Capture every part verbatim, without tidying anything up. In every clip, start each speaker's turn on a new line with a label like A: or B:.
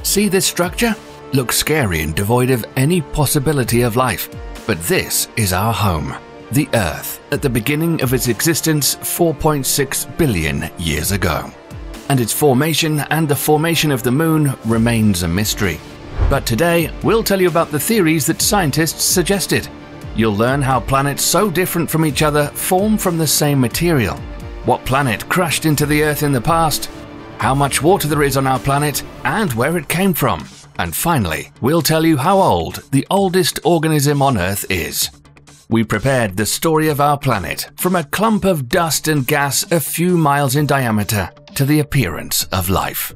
A: See this structure? Looks scary and devoid of any possibility of life. But this is our home, the Earth, at the beginning of its existence four point six billion years ago. And its formation and the formation of the Moon remains a mystery. But today, we'll tell you about the theories that scientists suggested. You'll learn how planets so different from each other form from the same material, what planet crashed into the Earth in the past, how much water there is on our planet, and where it came from. And finally, we'll tell you how old the oldest organism on Earth is. We prepared the story of our planet from a clump of dust and gas a few miles in diameter to the appearance of life.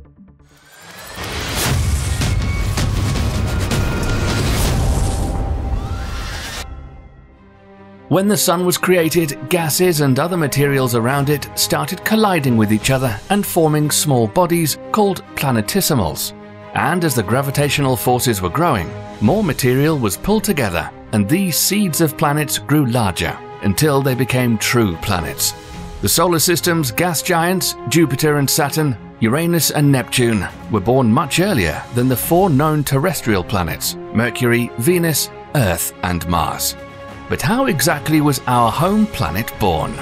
A: When the Sun was created, gases and other materials around it started colliding with each other and forming small bodies called planetesimals. And as the gravitational forces were growing, more material was pulled together, and these seeds of planets grew larger until they became true planets. The solar system's gas giants, Jupiter and Saturn, Uranus and Neptune, were born much earlier than the four known terrestrial planets, Mercury, Venus, Earth and Mars. But how exactly was our home planet born?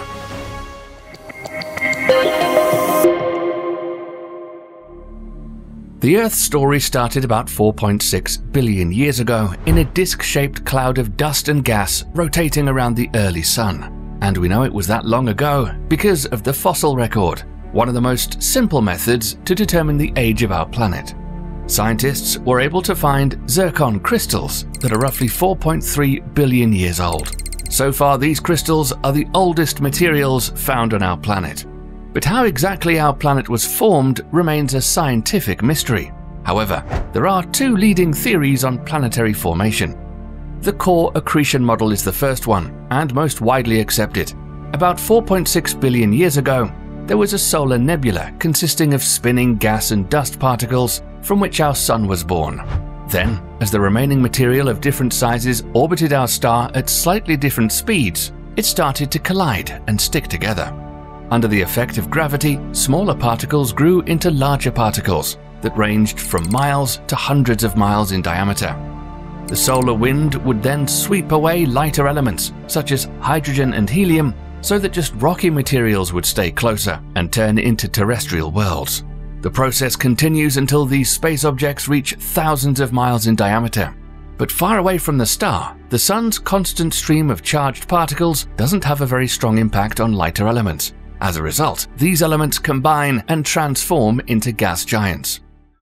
A: The Earth's story started about four point six billion years ago in a disc-shaped cloud of dust and gas rotating around the early Sun. And we know it was that long ago because of the fossil record, one of the most simple methods to determine the age of our planet. Scientists were able to find zircon crystals that are roughly four point three billion years old. So far, these crystals are the oldest materials found on our planet. But how exactly our planet was formed remains a scientific mystery. However, there are two leading theories on planetary formation. The core accretion model is the first one, and most widely accepted. About four point six billion years ago, there was a solar nebula consisting of spinning gas and dust particles from which our Sun was born. Then, as the remaining material of different sizes orbited our star at slightly different speeds, it started to collide and stick together. Under the effect of gravity, smaller particles grew into larger particles that ranged from miles to hundreds of miles in diameter. The solar wind would then sweep away lighter elements, such as hydrogen and helium, so that just rocky materials would stay closer and turn into terrestrial worlds. The process continues until these space objects reach thousands of miles in diameter. But far away from the star, the Sun's constant stream of charged particles doesn't have a very strong impact on lighter elements. As a result, these elements combine and transform into gas giants.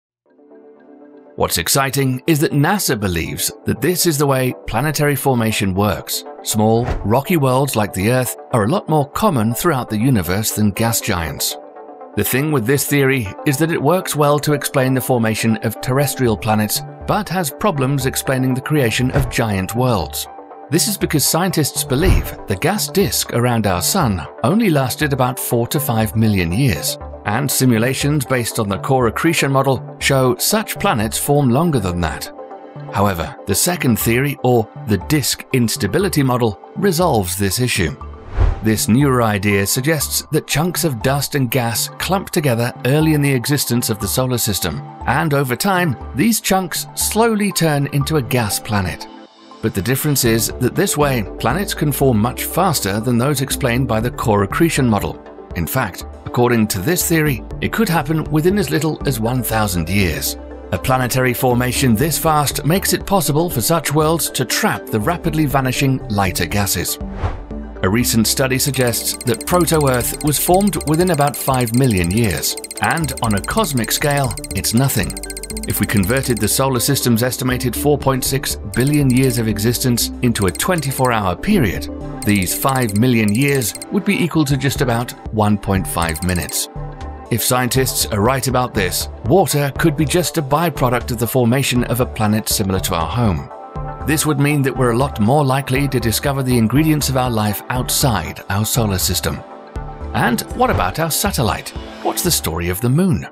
A: What's exciting is that NASA believes that this is the way planetary formation works. Small, rocky worlds like the Earth are a lot more common throughout the universe than gas giants. The thing with this theory is that it works well to explain the formation of terrestrial planets, but has problems explaining the creation of giant worlds. This is because scientists believe the gas disk around our Sun only lasted about four to five million years, and simulations based on the core accretion model show such planets form longer than that. However, the second theory, or the disk instability model, resolves this issue. This newer idea suggests that chunks of dust and gas clump together early in the existence of the solar system, and over time, these chunks slowly turn into a gas planet. But the difference is that this way, planets can form much faster than those explained by the core accretion model. In fact, according to this theory, it could happen within as little as one thousand years. A planetary formation this fast makes it possible for such worlds to trap the rapidly vanishing lighter gases. A recent study suggests that proto-Earth was formed within about five million years, and on a cosmic scale, it's nothing. If we converted the solar system's estimated four point six billion years of existence into a twenty-four hour period, these five million years would be equal to just about one point five minutes. If scientists are right about this, water could be just a byproduct of the formation of a planet similar to our home. This would mean that we're a lot more likely to discover the ingredients of our life outside our solar system. And what about our satellite? What's the story of the Moon?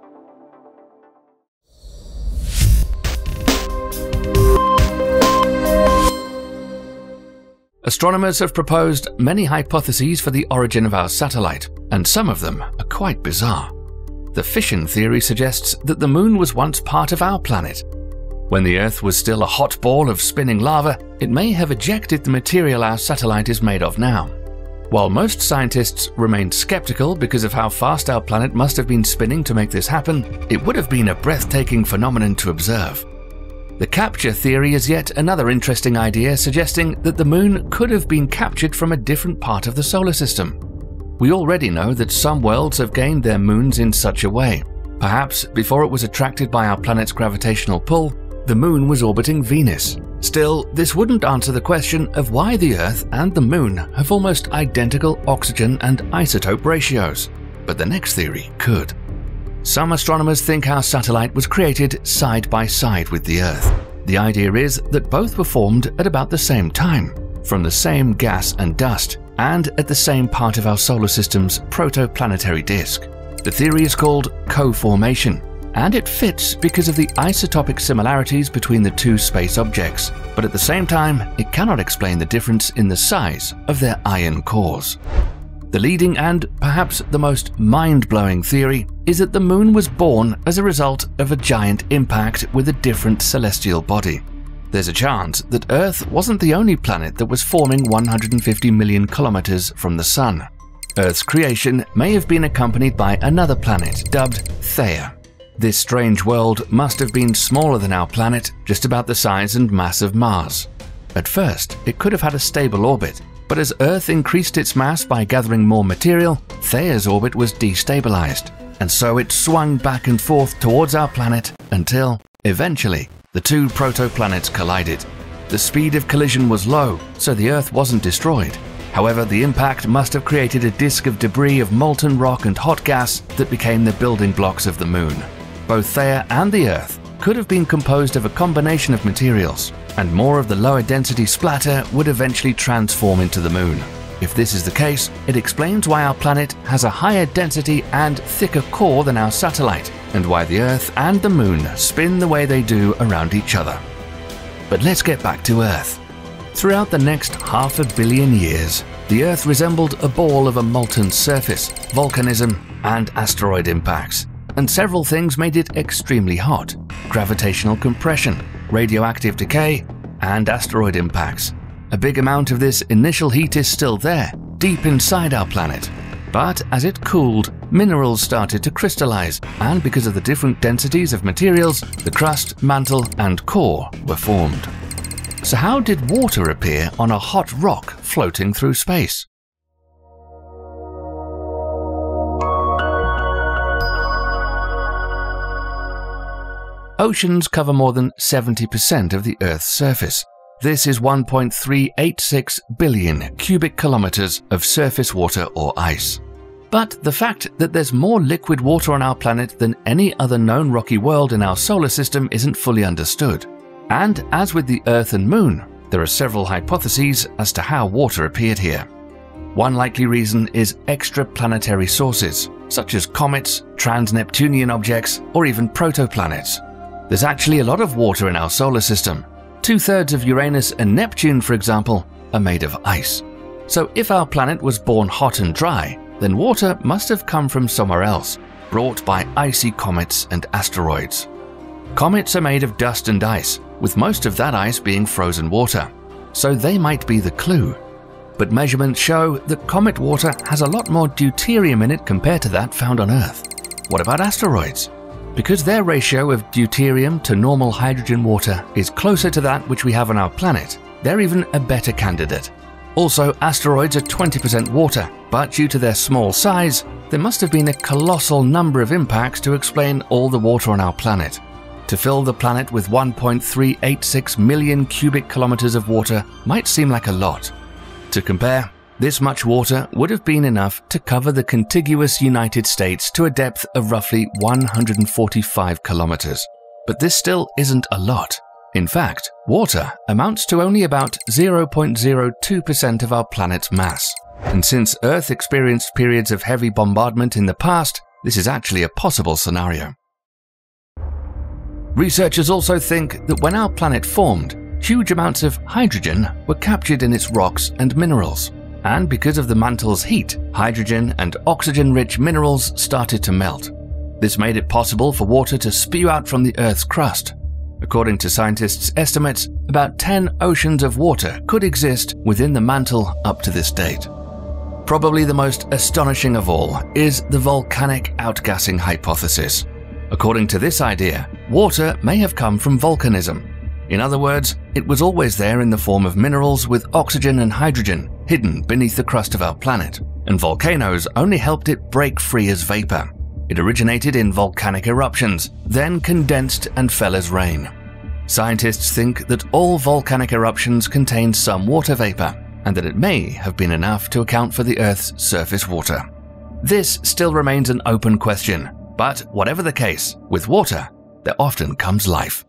A: Astronomers have proposed many hypotheses for the origin of our satellite, and some of them are quite bizarre. The fission theory suggests that the Moon was once part of our planet. When the Earth was still a hot ball of spinning lava, it may have ejected the material our satellite is made of now. While most scientists remained skeptical because of how fast our planet must have been spinning to make this happen, it would have been a breathtaking phenomenon to observe. The capture theory is yet another interesting idea, suggesting that the Moon could have been captured from a different part of the solar system. We already know that some worlds have gained their moons in such a way. Perhaps before it was attracted by our planet's gravitational pull, the Moon was orbiting Venus. Still, this wouldn't answer the question of why the Earth and the Moon have almost identical oxygen and isotope ratios. But the next theory could. Some astronomers think our satellite was created side by side with the Earth. The idea is that both were formed at about the same time, from the same gas and dust, and at the same part of our solar system's protoplanetary disk. The theory is called co-formation, and it fits because of the isotopic similarities between the two space objects, but at the same time, it cannot explain the difference in the size of their iron cores. The leading and perhaps the most mind-blowing theory is that the Moon was born as a result of a giant impact with a different celestial body. There's a chance that Earth wasn't the only planet that was forming one hundred fifty million kilometers from the Sun. Earth's creation may have been accompanied by another planet dubbed Theia. This strange world must have been smaller than our planet, just about the size and mass of Mars. At first, it could have had a stable orbit, but as Earth increased its mass by gathering more material, Theia's orbit was destabilized, and so it swung back and forth towards our planet until, eventually, the two protoplanets collided. The speed of collision was low, so the Earth wasn't destroyed. However, the impact must have created a disk of debris of molten rock and hot gas that became the building blocks of the Moon. Both Theia and the Earth could have been composed of a combination of materials, and more of the lower density splatter would eventually transform into the Moon. If this is the case, it explains why our planet has a higher density and thicker core than our satellite, and why the Earth and the Moon spin the way they do around each other. But let's get back to Earth. Throughout the next half a billion years, the Earth resembled a ball of a molten surface, volcanism, and asteroid impacts. And several things made it extremely hot: gravitational compression, radioactive decay, and asteroid impacts. A big amount of this initial heat is still there, deep inside our planet. But as it cooled, minerals started to crystallize, and because of the different densities of materials, the crust, mantle, and core were formed. So how did water appear on a hot rock floating through space? Oceans cover more than seventy percent of the Earth's surface. This is one point three eight six billion cubic kilometers of surface water or ice. But the fact that there's more liquid water on our planet than any other known rocky world in our solar system isn't fully understood. And as with the Earth and Moon, there are several hypotheses as to how water appeared here. One likely reason is extraplanetary sources, such as comets, trans-Neptunian objects, or even protoplanets. There's actually a lot of water in our solar system. Two-thirds of Uranus and Neptune, for example, are made of ice. So if our planet was born hot and dry, then water must have come from somewhere else, brought by icy comets and asteroids. Comets are made of dust and ice, with most of that ice being frozen water, so they might be the clue. But measurements show that comet water has a lot more deuterium in it compared to that found on Earth. What about asteroids? Because their ratio of deuterium to normal hydrogen water is closer to that which we have on our planet, they're even a better candidate. Also, asteroids are twenty percent water, but due to their small size, there must have been a colossal number of impacts to explain all the water on our planet. To fill the planet with one point three eight six million cubic kilometers of water might seem like a lot. To compare, this much water would have been enough to cover the contiguous United States to a depth of roughly one hundred forty-five kilometers. But this still isn't a lot. In fact, water amounts to only about zero point zero two percent of our planet's mass. And since Earth experienced periods of heavy bombardment in the past, this is actually a possible scenario. Researchers also think that when our planet formed, huge amounts of hydrogen were captured in its rocks and minerals. And because of the mantle's heat, hydrogen and oxygen-rich minerals started to melt. This made it possible for water to spew out from the Earth's crust. According to scientists' estimates, about ten oceans of water could exist within the mantle up to this date. Probably the most astonishing of all is the volcanic outgassing hypothesis. According to this idea, water may have come from volcanism. In other words, it was always there in the form of minerals with oxygen and hydrogen hidden beneath the crust of our planet, and volcanoes only helped it break free as vapor. It originated in volcanic eruptions, then condensed and fell as rain. Scientists think that all volcanic eruptions contain some water vapor, and that it may have been enough to account for the Earth's surface water. This still remains an open question, but whatever the case, with water, there often comes life.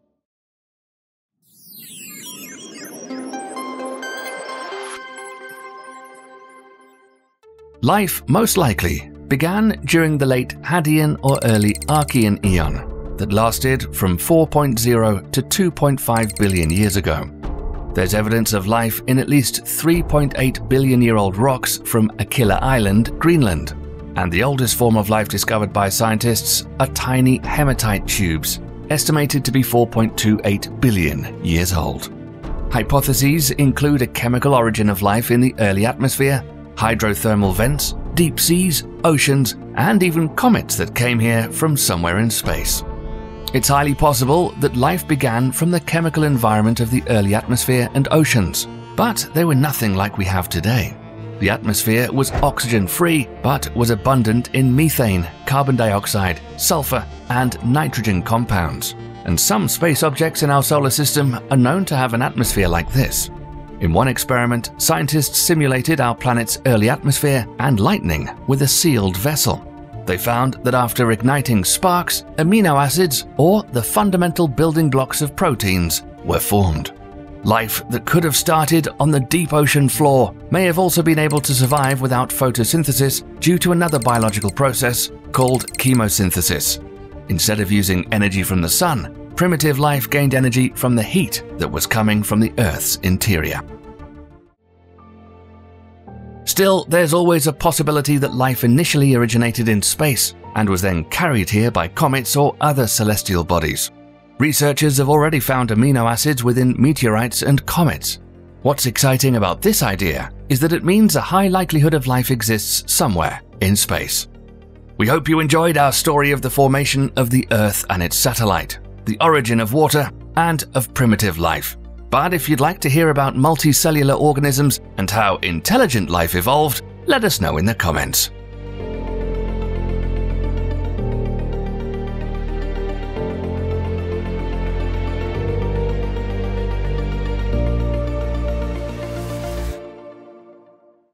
A: Life, most likely, began during the late Hadean or early Archean Eon that lasted from four point zero to two point five billion years ago. There's evidence of life in at least three point eight billion year old rocks from Aquila Island, Greenland, and the oldest form of life discovered by scientists are tiny hematite tubes, estimated to be four point two eight billion years old. Hypotheses include a chemical origin of life in the early atmosphere, hydrothermal vents, deep seas, oceans, and even comets that came here from somewhere in space. It's highly possible that life began from the chemical environment of the early atmosphere and oceans, but they were nothing like we have today. The atmosphere was oxygen-free, but was abundant in methane, carbon dioxide, sulfur, and nitrogen compounds, and some space objects in our solar system are known to have an atmosphere like this. In one experiment, scientists simulated our planet's early atmosphere and lightning with a sealed vessel. They found that after igniting sparks, amino acids, or the fundamental building blocks of proteins, were formed. Life that could have started on the deep ocean floor may have also been able to survive without photosynthesis due to another biological process called chemosynthesis. Instead of using energy from the sun, primitive life gained energy from the heat that was coming from the Earth's interior. Still, there's always a possibility that life initially originated in space and was then carried here by comets or other celestial bodies. Researchers have already found amino acids within meteorites and comets. What's exciting about this idea is that it means a high likelihood of life exists somewhere in space. We hope you enjoyed our story of the formation of the Earth and its satellite, the origin of water, and of primitive life. But if you'd like to hear about multicellular organisms and how intelligent life evolved, let us know in the comments.